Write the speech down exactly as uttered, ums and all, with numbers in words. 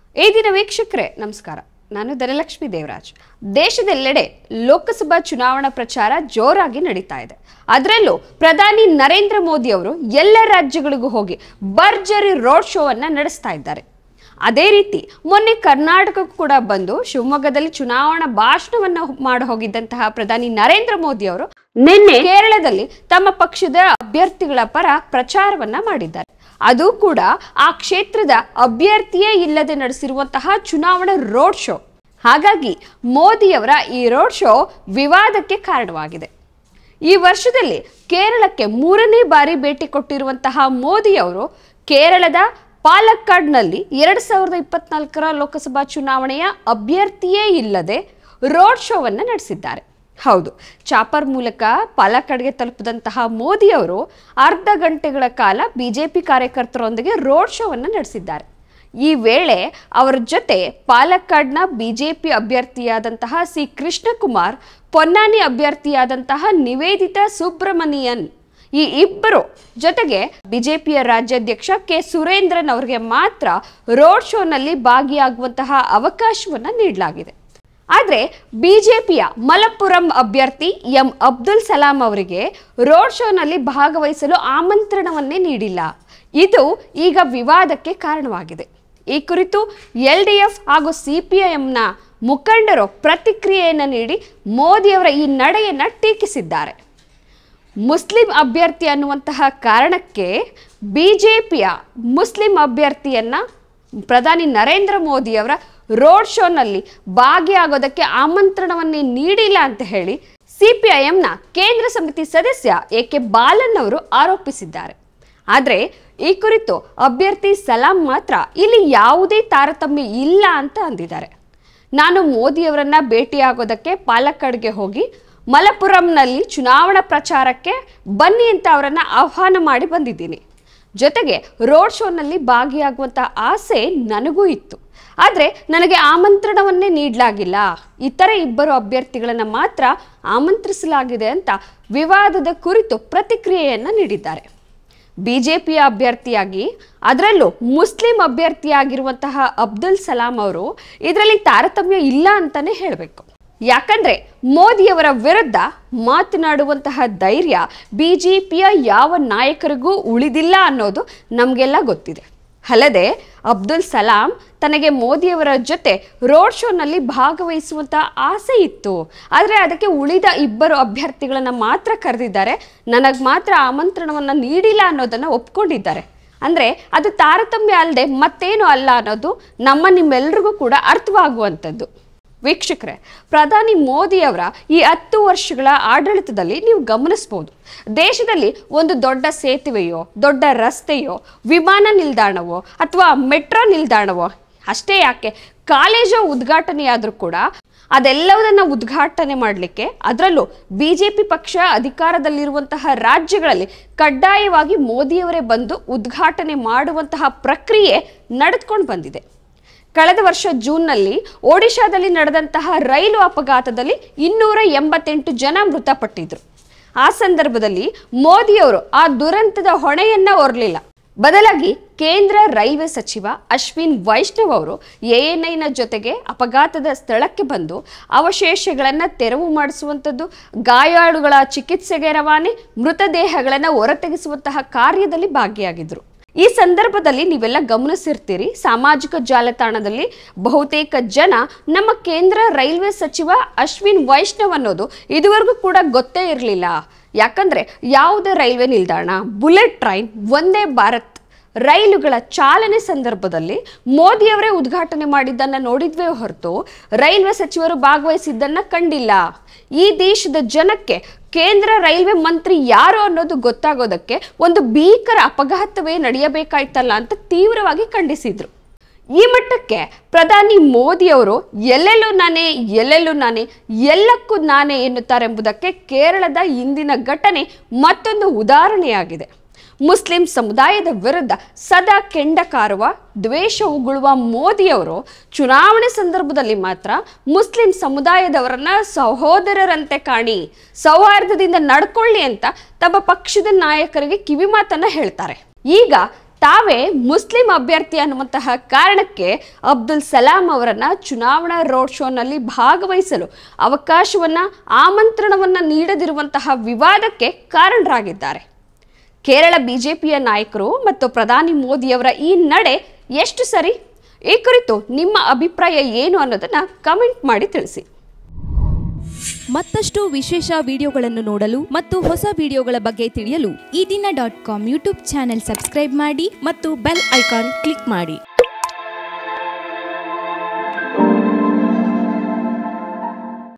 ಈ ದಿನ ವೀಕ್ಷಕರೇ ನಮಸ್ಕಾರ. ನಾನು ಧನಲಕ್ಷ್ಮಿ ದೇವರಾಜ್. ದೇಶದೆಲ್ಲೆಡೆ ಲೋಕಸಭಾ ಚುನಾವಣಾ ಪ್ರಚಾರ ಜೋರಾಗಿ ನಡೀತಾ ಇದೆ. ಅದರಲ್ಲೂ ಪ್ರಧಾನಿ ನರೇಂದ್ರ ಮೋದಿ ಅವರು ಎಲ್ಲ ರಾಜ್ಯಗಳಿಗೂ ಹೋಗಿ ಭರ್ಜರಿ ರೋಡ್ ಶೋ ಅನ್ನ ನಡೆಸ್ತಾ ಇದ್ದಾರೆ. ಅದೇ ರೀತಿ ಮೊನ್ನೆ ಕರ್ನಾಟಕಕ್ಕೂ ಕೂಡ ಬಂದು ಶಿವಮೊಗ್ಗದಲ್ಲಿ ಚುನಾವಣಾ ಭಾಷಣವನ್ನು ಮಾಡಿ ಹೋಗಿದ್ದಂತಹ ಪ್ರಧಾನಿ ನರೇಂದ್ರ ಮೋದಿ ಅವರು ನಿನ್ನೆ ಕೇರಳದಲ್ಲಿ ತಮ್ಮ ಪಕ್ಷದ ಅಭ್ಯರ್ಥಿಗಳ ಪರ ಪ್ರಚಾರವನ್ನ ಮಾಡಿದ್ದಾರೆ. ಅದು ಕೂಡ ಆ ಕ್ಷೇತ್ರದ ಅಭ್ಯರ್ಥಿಯೇ ಇಲ್ಲದೆ ನಡೆಸಿರುವಂತಹ ಚುನಾವಣಾ ರೋಡ್ ಶೋ. ಹಾಗಾಗಿ ಮೋದಿಯವರ ಈ ರೋಡ್ ಶೋ ವಿವಾದಕ್ಕೆ ಕಾರಣವಾಗಿದೆ. ಈ ವರ್ಷದಲ್ಲಿ ಕೇರಳಕ್ಕೆ ಮೂರನೇ ಬಾರಿ ಭೇಟಿ ಕೊಟ್ಟಿರುವಂತಹ ಮೋದಿ ಅವರು ಕೇರಳದ ಪಾಲಕ್ಕಾಡ್ನಲ್ಲಿ ಎರಡ್ ಸಾವಿರದ ಇಪ್ಪತ್ನಾಲ್ಕರ ಲೋಕಸಭಾ ಚುನಾವಣೆಯ ಅಭ್ಯರ್ಥಿಯೇ ಇಲ್ಲದೆ ರೋಡ್ ಶೋವನ್ನು ನಡೆಸಿದ್ದಾರೆ. ಹೌದು, ಚಾಪರ್ ಮೂಲಕ ಪಾಲಕ್ಕಾಡ್ಗೆ ತಲುಪಿದಂತಹ ಮೋದಿ ಅವರು ಅರ್ಧ ಗಂಟೆಗಳ ಕಾಲ ಬಿಜೆಪಿ ಕಾರ್ಯಕರ್ತರೊಂದಿಗೆ ರೋಡ್ ಶೋವನ್ನು ನಡೆಸಿದ್ದಾರೆ. ಈ ವೇಳೆ ಅವರ ಜೊತೆ ಪಾಲಕ್ಕಾಡ್ನ ಬಿಜೆಪಿ ಅಭ್ಯರ್ಥಿಯಾದಂತಹ ಸಿ ಕೃಷ್ಣಕುಮಾರ್, ಪೊನ್ನಾನಿ ಅಭ್ಯರ್ಥಿಯಾದಂತಹ ನಿವೇದಿತಾ ಸುಬ್ರಮಣಿಯನ್, ಈ ಇಬ್ಬರು ಜೊತೆಗೆ ಬಿಜೆಪಿಯ ರಾಜ್ಯಾಧ್ಯಕ್ಷ ಕೆ ಸುರೇಂದ್ರನ್ ಅವರಿಗೆ ಮಾತ್ರ ರೋಡ್ ಶೋನಲ್ಲಿ ಭಾಗಿಯಾಗುವಂತಹ ಅವಕಾಶವನ್ನು ನೀಡಲಾಗಿದೆ. ಆದರೆ ಬಿಜೆಪಿಯ ಮಲಪ್ಪುರಂ ಅಭ್ಯರ್ಥಿ ಎಂ ಅಬ್ದುಲ್ ಸಲಾಂ ಅವರಿಗೆ ರೋಡ್ ಶೋನಲ್ಲಿ ಭಾಗವಹಿಸಲು ಆಮಂತ್ರಣವನ್ನೇ ನೀಡಿಲ್ಲ. ಇದು ಈಗ ವಿವಾದಕ್ಕೆ ಕಾರಣವಾಗಿದೆ. ಈ ಕುರಿತು ಎಲ್ ಡಿ ಎಫ್ ಹಾಗೂ ಸಿ ಪಿ ಐ ಎಂನ ಮುಖಂಡರು ಪ್ರತಿಕ್ರಿಯೆಯನ್ನು ನೀಡಿ ಮೋದಿಯವರ ಈ ನಡೆಯನ್ನು ಟೀಕಿಸಿದ್ದಾರೆ. ಮುಸ್ಲಿಂ ಅಭ್ಯರ್ಥಿ ಅನ್ನುವಂತಹ ಕಾರಣಕ್ಕೆ ಬಿಜೆಪಿಯ ಮುಸ್ಲಿಂ ಅಭ್ಯರ್ಥಿಯನ್ನ ಪ್ರಧಾನಿ ನರೇಂದ್ರ ಮೋದಿಯವರ ರೋಡ್ ಶೋನಲ್ಲಿ ಭಾಗಿಯಾಗೋದಕ್ಕೆ ಆಮಂತ್ರಣವನ್ನೇ ನೀಡಿಲ್ಲ ಅಂತ ಹೇಳಿ ಸಿಪಿಐಎಂನ ಕೇಂದ್ರ ಸಮಿತಿ ಸದಸ್ಯ ಎ ಕೆ ಬಾಲನ್ ಅವರು ಆರೋಪಿಸಿದ್ದಾರೆ. ಆದರೆ ಈ ಕುರಿತು ಅಭ್ಯರ್ಥಿ ಸಲಾಂ ಮಾತ್ರ ಇಲ್ಲಿ ಯಾವುದೇ ತಾರತಮ್ಯ ಇಲ್ಲ ಅಂತ ಅಂದಿದ್ದಾರೆ. ನಾನು ಮೋದಿಯವರನ್ನ ಭೇಟಿಯಾಗೋದಕ್ಕೆ ಪಾಲಕ್ಕಾಡ್ಗೆ ಹೋಗಿ ಮಲಪ್ಪುರಂನಲ್ಲಿ ಚುನಾವಣಾ ಪ್ರಚಾರಕ್ಕೆ ಬನ್ನಿ ಅಂತ ಅವರನ್ನ ಆಹ್ವಾನ ಮಾಡಿ ಬಂದಿದ್ದೀನಿ. ಜೊತೆಗೆ ರೋಡ್ ಶೋನಲ್ಲಿ ಭಾಗಿಯಾಗುವಂಥ ಆಸೆ ನನಗೂ ಇತ್ತು. ಆದರೆ ನನಗೆ ಆಮಂತ್ರಣವನ್ನೇ ನೀಡಲಾಗಿಲ್ಲ. ಇತರ ಇಬ್ಬರು ಅಭ್ಯರ್ಥಿಗಳನ್ನು ಮಾತ್ರ ಆಮಂತ್ರಿಸಲಾಗಿದೆ ಅಂತ ವಿವಾದದ ಕುರಿತು ಪ್ರತಿಕ್ರಿಯೆಯನ್ನು ನೀಡಿದ್ದಾರೆ. ಬಿಜೆಪಿಯ ಅಭ್ಯರ್ಥಿಯಾಗಿ ಅದರಲ್ಲೂ ಮುಸ್ಲಿಂ ಅಭ್ಯರ್ಥಿಯಾಗಿರುವಂತಹ ಅಬ್ದುಲ್ ಸಲಾಂ ಅವರು ಇದರಲ್ಲಿ ತಾರತಮ್ಯ ಇಲ್ಲ ಅಂತಾನೆ ಹೇಳಬೇಕು. ಯಾಕಂದ್ರೆ ಮೋದಿಯವರ ವಿರುದ್ಧ ಮಾತನಾಡುವಂತಹ ಧೈರ್ಯ ಬಿಜೆಪಿಯ ಯಾವ ನಾಯಕರಿಗೂ ಉಳಿದಿಲ್ಲ ಅನ್ನೋದು ನಮಗೆಲ್ಲ ಗೊತ್ತಿದೆ. ಅಲ್ಲದೆ ಅಬ್ದುಲ್ ಸಲಾಂ ತನಗೆ ಮೋದಿಯವರ ಜೊತೆ ರೋಡ್ ಶೋನಲ್ಲಿ ಭಾಗವಹಿಸುವಂತಹ ಆಸೆ ಇತ್ತು. ಆದರೆ ಅದಕ್ಕೆ ಉಳಿದ ಇಬ್ಬರು ಅಭ್ಯರ್ಥಿಗಳನ್ನು ಮಾತ್ರ ಕರೆದಿದ್ದಾರೆ, ನನಗೆ ಮಾತ್ರ ಆಮಂತ್ರಣವನ್ನು ನೀಡಿಲ್ಲ ಅನ್ನೋದನ್ನು ಒಪ್ಕೊಂಡಿದ್ದಾರೆ. ಅಂದರೆ ಅದು ತಾರತಮ್ಯ ಅಲ್ಲದೆ ಮತ್ತೇನು ಅಲ್ಲ ಅನ್ನೋದು ನಮ್ಮ ನಿಮ್ಮೆಲ್ಲರಿಗೂ ಕೂಡ ಅರ್ಥವಾಗುವಂಥದ್ದು. ವೀಕ್ಷಕರೇ, ಪ್ರಧಾನಿ ಮೋದಿಯವರ ಈ ಹತ್ತು ವರ್ಷಗಳ ಆಡಳಿತದಲ್ಲಿ ನೀವು ಗಮನಿಸಬಹುದು, ದೇಶದಲ್ಲಿ ಒಂದು ದೊಡ್ಡ ಸೇತುವೆಯೋ, ದೊಡ್ಡ ರಸ್ತೆಯೋ, ವಿಮಾನ ನಿಲ್ದಾಣವೋ ಅಥವಾ ಮೆಟ್ರೋ ನಿಲ್ದಾಣವೋ, ಅಷ್ಟೇ ಯಾಕೆ ಕಾಲೇಜು ಉದ್ಘಾಟನೆಯಾದರೂ ಕೂಡ ಅದೆಲ್ಲವುದನ್ನು ಉದ್ಘಾಟನೆ ಮಾಡಲಿಕ್ಕೆ, ಅದರಲ್ಲೂ ಬಿಜೆಪಿ ಪಕ್ಷ ಅಧಿಕಾರದಲ್ಲಿರುವಂತಹ ರಾಜ್ಯಗಳಲ್ಲಿ ಕಡ್ಡಾಯವಾಗಿ ಮೋದಿಯವರೇ ಬಂದು ಉದ್ಘಾಟನೆ ಮಾಡುವಂತಹ ಪ್ರಕ್ರಿಯೆ ನಡೆದುಕೊಂಡು ಬಂದಿದೆ. ಕಳೆದ ವರ್ಷ ಜೂನ್ನಲ್ಲಿ ಒಡಿಶಾದಲ್ಲಿ ನಡೆದಂತಹ ರೈಲು ಅಪಘಾತದಲ್ಲಿ ಇನ್ನೂರ ಎಂಬತ್ತೆಂಟು ಜನ ಮೃತಪಟ್ಟಿದ್ರು. ಆ ಸಂದರ್ಭದಲ್ಲಿ ಮೋದಿಯವರು ಆ ದುರಂತದ ಹೊಣೆಯನ್ನ ಹೊರಲಿಲ್ಲ. ಬದಲಾಗಿ ಕೇಂದ್ರ ರೈಲ್ವೆ ಸಚಿವ ಅಶ್ವಿನ್ ವೈಷ್ಣವ್ ಅವರು ಎ ಎನ್ ಐನ ಜೊತೆಗೆ ಅಪಘಾತದ ಸ್ಥಳಕ್ಕೆ ಬಂದು ಅವಶೇಷಗಳನ್ನು ತೆರವು ಮಾಡಿಸುವಂಥದ್ದು, ಗಾಯಾಳುಗಳ ಚಿಕಿತ್ಸೆಗೆ ರವಾನೆ, ಮೃತದೇಹಗಳನ್ನು ಹೊರತೆಗೆಸುವಂತಹ ಕಾರ್ಯದಲ್ಲಿ ಭಾಗಿಯಾಗಿದ್ರು. ಈ ಸಂದರ್ಭದಲ್ಲಿ ನೀವೆಲ್ಲ ಗಮನಿಸಿರ್ತೀರಿ, ಸಾಮಾಜಿಕ ಜಾಲತಾಣದಲ್ಲಿ ಬಹುತೇಕ ಜನ ನಮ್ಮ ಕೇಂದ್ರ ರೈಲ್ವೆ ಸಚಿವ ಅಶ್ವಿನ್ ವೈಷ್ಣವ್ ಅನ್ನೋದು ಇದುವರೆಗೂ ಕೂಡ ಗೊತ್ತೇ ಇರಲಿಲ್ಲ. ಯಾಕಂದ್ರೆ ಯಾವುದೇ ರೈಲ್ವೆ ನಿಲ್ದಾಣ, ಬುಲೆಟ್ ಟ್ರೈನ್, ವಂದೇ ಭಾರತ್ ರೈಲುಗಳ ಚಾಲನೆ ಸಂದರ್ಭದಲ್ಲಿ ಮೋದಿಯವರೇ ಉದ್ಘಾಟನೆ ಮಾಡಿದ್ದನ್ನು ನೋಡಿದ್ವೇ ಹೊರತು ರೈಲ್ವೆ ಸಚಿವರು ಭಾಗವಹಿಸಿದ್ದನ್ನು ಕಂಡಿಲ್ಲ. ಈ ದೇಶದ ಜನಕ್ಕೆ ಕೇಂದ್ರ ರೈಲ್ವೆ ಮಂತ್ರಿ ಯಾರು ಅನ್ನೋದು ಗೊತ್ತಾಗೋದಕ್ಕೆ ಒಂದು ಭೀಕರ ಅಪಘಾತವೇ ನಡೆಯಬೇಕಾಯ್ತಲ್ಲ ಅಂತ ತೀವ್ರವಾಗಿ ಖಂಡಿಸಿದ್ರು. ಈ ಮಟ್ಟಕ್ಕೆ ಪ್ರಧಾನಿ ಮೋದಿಯವರು ಎಲ್ಲೆಲ್ಲೂ ನಾನೇ ಎಲ್ಲೆಲ್ಲೂ ನಾನೇ ಎಲ್ಲಕ್ಕೂ ನಾನೇ ಎನ್ನುತ್ತಾರೆಂಬುದಕ್ಕೆ ಕೇರಳದ ಇಂದಿನ ಘಟನೆ ಮತ್ತೊಂದು ಉದಾಹರಣೆಯಾಗಿದೆ. ಮುಸ್ಲಿಂ ಸಮುದಾಯದ ವಿರುದ್ಧ ಸದಾ ಕೆಂಡ ಕಾರುವ, ದ್ವೇಷ ಉಗುಳುವ ಮೋದಿಯವರು ಚುನಾವಣೆ ಸಂದರ್ಭದಲ್ಲಿ ಮಾತ್ರ ಮುಸ್ಲಿಂ ಸಮುದಾಯದವರನ್ನ ಸಹೋದರರಂತೆ ಕಾಣಿ, ಸೌಹಾರ್ದದಿಂದ ನಡ್ಕೊಳ್ಳಿ ಅಂತ ತಮ್ಮ ಪಕ್ಷದ ನಾಯಕರಿಗೆ ಕಿವಿಮಾತನ್ನ ಹೇಳ್ತಾರೆ. ಈಗ ತಾವೇ ಮುಸ್ಲಿಂ ಅಭ್ಯರ್ಥಿ ಅನ್ನುವಂತಹ ಕಾರಣಕ್ಕೆ ಅಬ್ದುಲ್ ಸಲಾಂ ಅವರನ್ನ ಚುನಾವಣಾ ರೋಡ್ ಶೋನಲ್ಲಿ ಭಾಗವಹಿಸಲು ಅವಕಾಶವನ್ನ ಆಮಂತ್ರಣವನ್ನ ನೀಡದಿರುವಂತಹ ವಿವಾದಕ್ಕೆ ಕಾರಣರಾಗಿದ್ದಾರೆ. ಕೇರಳ ಬಿಜೆಪಿಯ ನಾಯಕರು ಮತ್ತು ಪ್ರಧಾನಿ ಮೋದಿಯವರ ಈ ನಡೆ ಎಷ್ಟು ಸರಿ? ಈ ಕುರಿತು ನಿಮ್ಮ ಅಭಿಪ್ರಾಯ ಏನು ಅನ್ನೋದನ್ನ ಕಮೆಂಟ್ ಮಾಡಿ ತಿಳಿಸಿ. ಮತ್ತಷ್ಟು ವಿಶೇಷ ವಿಡಿಯೋಗಳನ್ನು ನೋಡಲು ಮತ್ತು ಹೊಸ ವಿಡಿಯೋಗಳ ಬಗ್ಗೆ ತಿಳಿಯಲು Eedina dot com YouTube channel subscribe ಮಾಡಿ ಮತ್ತು ಬೆಲ್ ಐಕಾನ್ ಕ್ಲಿಕ್ ಮಾಡಿ.